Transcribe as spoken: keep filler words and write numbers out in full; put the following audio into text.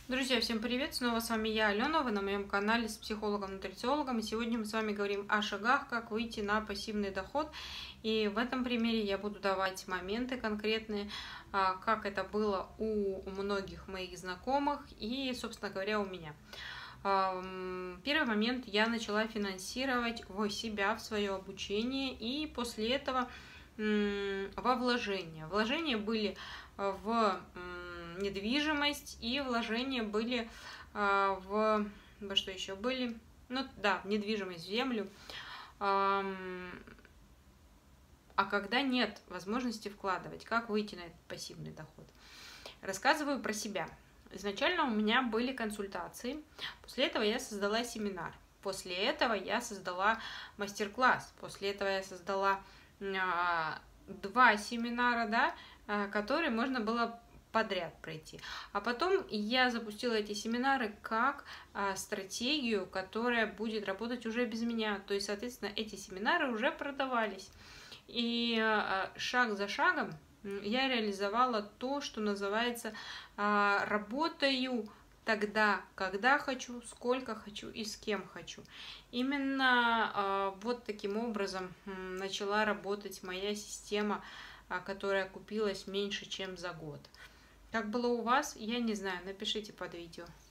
Друзья, всем привет! Снова с вами я, Алена, вы на моем канале с психологом-нутрициологом. И сегодня мы с вами говорим о шагах, как выйти на пассивный доход. И в этом примере я буду давать моменты конкретные, как это было у многих моих знакомых и, собственно говоря, у меня. Первый момент: я начала финансировать в себя, в свое обучение, и после этого во вложения. Вложения были в недвижимость, и вложения были в... Во что еще были? Ну да, недвижимость, в землю. А когда нет возможности вкладывать, как выйти на этот пассивный доход? Рассказываю про себя. Изначально у меня были консультации, после этого я создала семинар, после этого я создала мастер-класс, после этого я создала а, два семинара, да, которые можно было подряд пройти. А потом я запустила эти семинары как а, стратегию, которая будет работать уже без меня. То есть, соответственно, эти семинары уже продавались. И а, шаг за шагом я реализовала то, что называется а, «работаю тогда, когда хочу, сколько хочу и с кем хочу». Именно а, вот таким образом начала работать моя система, а, которая купилась меньше, чем за год. Как было у вас, я не знаю, напишите под видео.